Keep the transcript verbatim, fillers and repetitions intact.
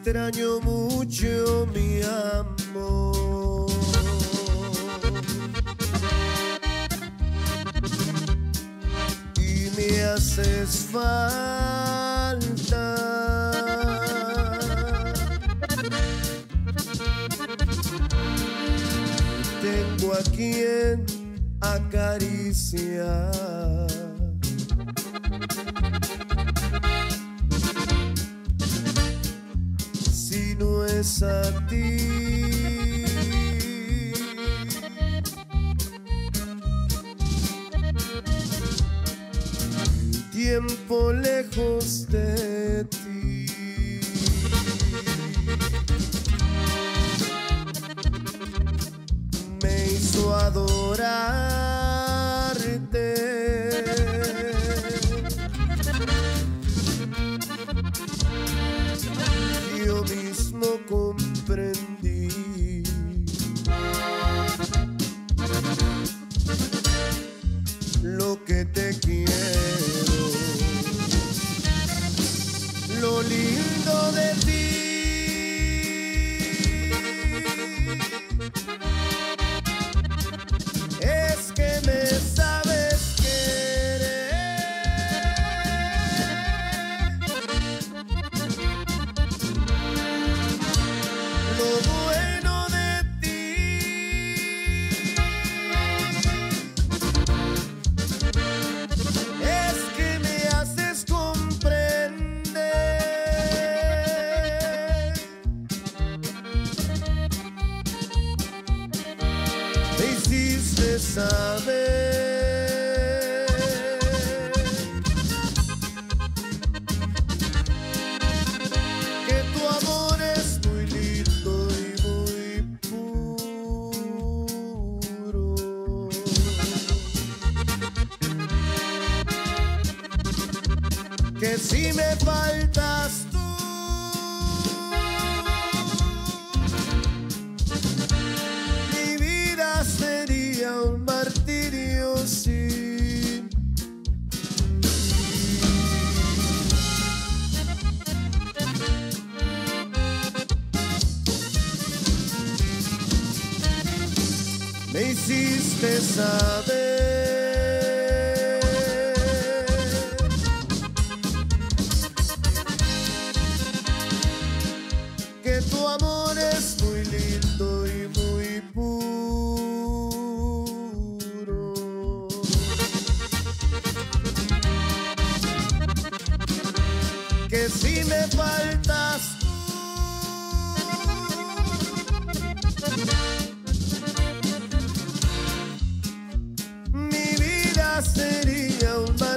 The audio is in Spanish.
extraño mucho mi amor. Y me haces falta. Tengo a quien acariciar. Si no es a ti, el tiempo lejos de ti me hizo adorarte. Yo mismo comprendí lo que te quiero, lo lindo de ti. Es que me sabes querer. Lo bueno de ti es que me haces comprender. Me hiciste saber que tu amor es muy lindo y muy puro, que si me faltas tú, mi vida sería un martirio sin ti. Me hiciste saber que tu amor es muy lindo y muy puro, que si me faltas tú, mi vida sería un